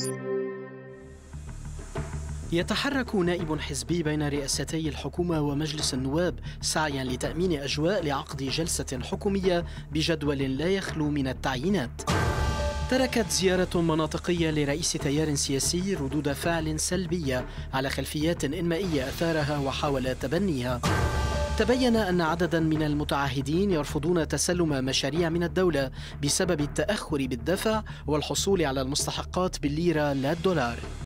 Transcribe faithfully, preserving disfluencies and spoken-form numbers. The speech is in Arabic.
يتحرك نائب حزبي بين رئاستي الحكومة ومجلس النواب سعيا لتأمين أجواء لعقد جلسة حكومية بجدول لا يخلو من التعيينات. تركت زيارة مناطقية لرئيس تيار سياسي ردود فعل سلبية على خلفيات إنمائية أثارها وحاول تبنيها. تبين أن عددا من المتعهدين يرفضون تسلم مشاريع من الدولة بسبب التأخر بالدفع والحصول على المستحقات بالليرة لا الدولار.